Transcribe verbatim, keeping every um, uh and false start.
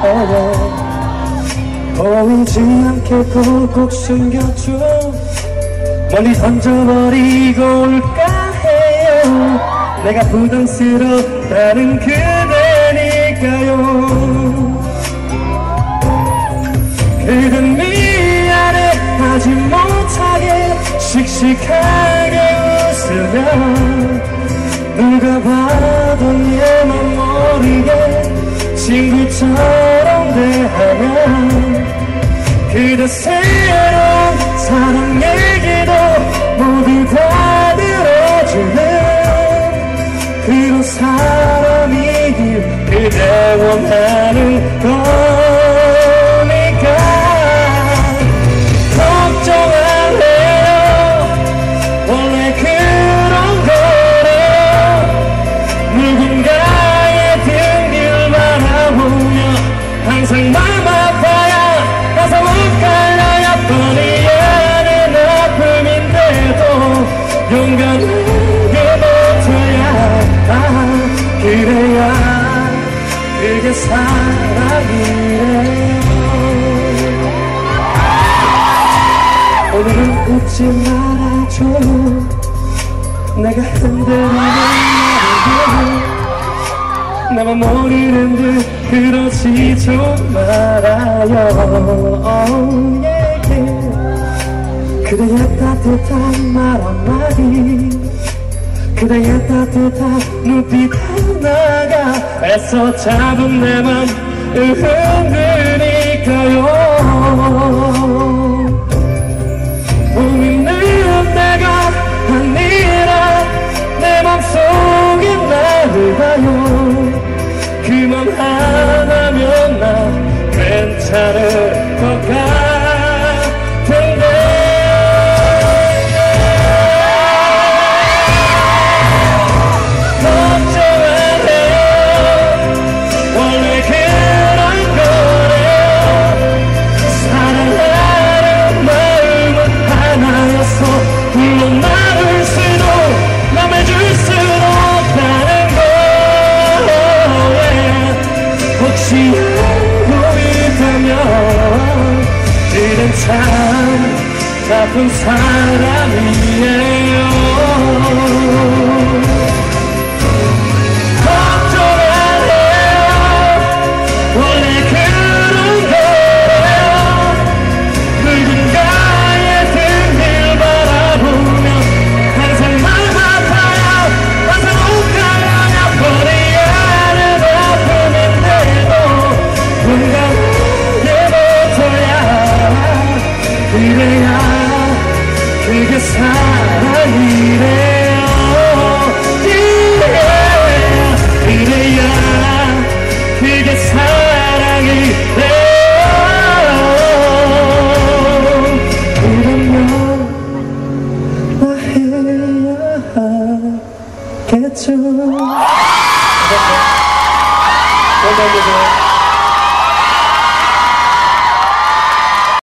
보이지 않게 꼭꼭 숨겨줘. 멀리 던져버리고 올까 해요. 내가 부담스럽다는 그대니까요. 그댄 미안해 하지 못하게 씩씩하게 웃으며 누가 봐도 얘만 모르게 친구처럼 대하면 그대 새로운 사랑 얘기도 모두 다 들어주는 그런 사람이길 그대 원하는 거니까 걱정 안 해요. 원래 그런 거래요. 누군가의 등길 바라보며 항상 맘 아파야 가서 욱갈려야 뻔히 아는 아픔인데도 용감하게 버텨야 아, 그래야 그게 사랑이래요. 오늘은 웃지 말아줘. 내가 흔들리는 말을 나만 모르는 듯 그러지 좀 말아요. oh, yeah, yeah. 그대의 따뜻한 말 한마디 그대의 따뜻한 눈빛 하나가 애써 잡은 내 맘 흔드니까요. 봄 있는 내가 아니라 내 맘속에 나를 봐요. 그 맘 하나면 나 괜찮을 것 같은데 걱정 안 해요. 원래 그런 거래요. 사랑하는 마음은 하나였어. 물론 나눌 수도 남해줄 수도 없다는 거. 혹시 알고 있다면 그댄 참 나쁜 사람이에요. 걱정 안 해요. 원래 그런 거예요. 누군가의 등길 바라보며 항상 맘 아파요. 항상 욱하려냐 뻔히 아는 아픔인데도 용감하게 버텨야 그래야 그게 사랑이래요. yeah. 그래야 그게 사랑이래요. 그러면 나 해야 하겠죠. 감사합니다.